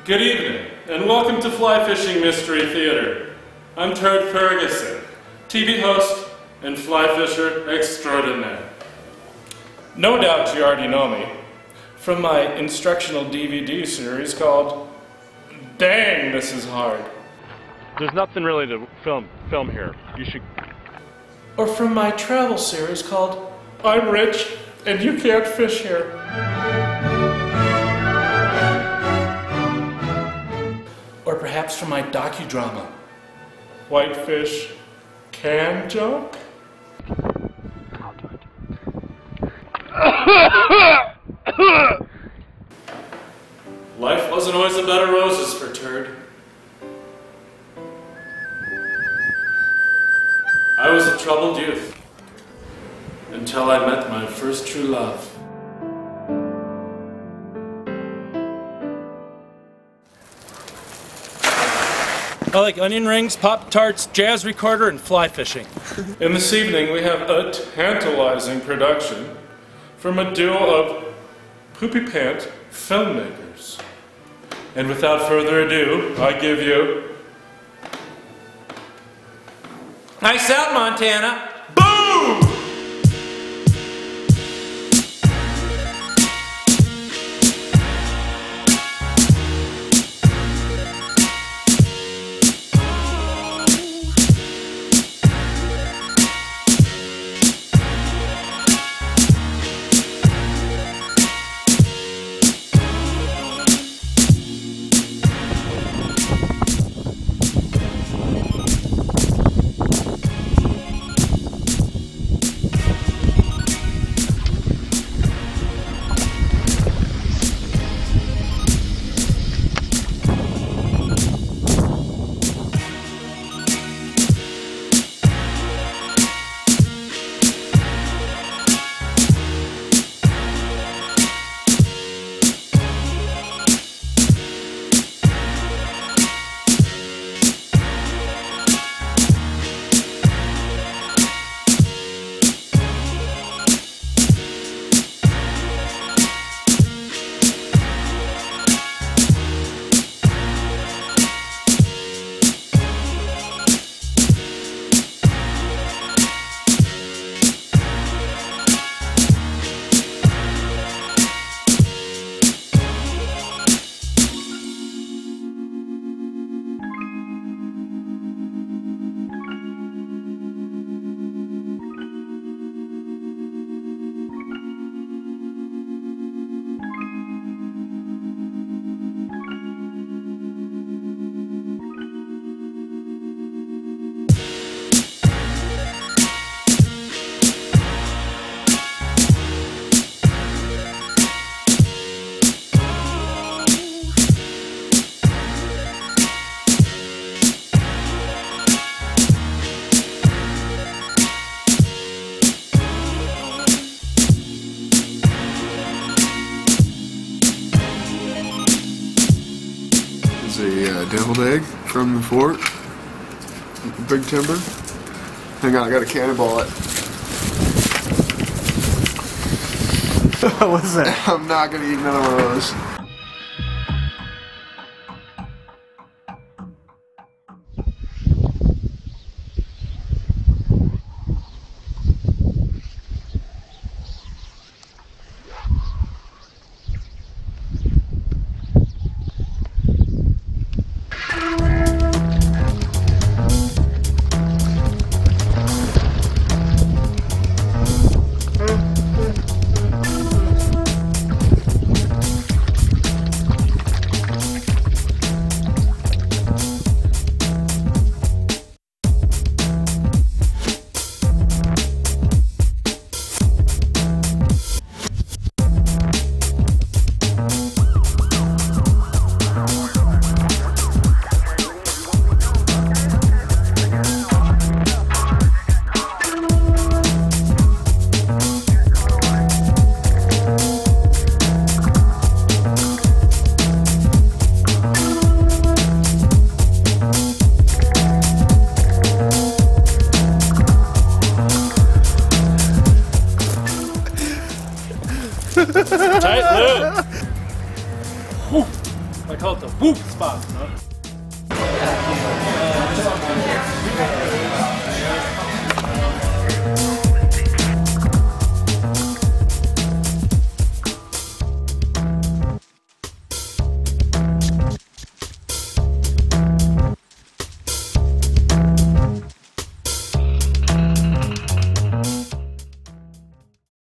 Good evening, and welcome to Fly Fishing Mystery Theater. I'm Turd Ferguson, TV host and fly fisher extraordinaire. No doubt you already know me from my instructional DVD series called Dang, This Is Hard. There's nothing really to film here. You should... Or from my travel series called I'm Rich and You Can't Fish Here. Or perhaps from my docudrama, Whitefish Can Joke? I'll do it. Life wasn't always a bed of roses for Turd. I was a troubled youth until I met my first true love. I like onion rings, Pop-Tarts, jazz recorder, and fly fishing. And this evening we have a tantalizing production from a duo of poopy pant filmmakers. And without further ado, I give you... Nice out, Montana! Boom! A deviled egg from the fort, Big Timber. Hang on, I got a cannonball it. What's that? I'm not gonna eat another one of those. Tight loop. I call it the whoop spot, huh?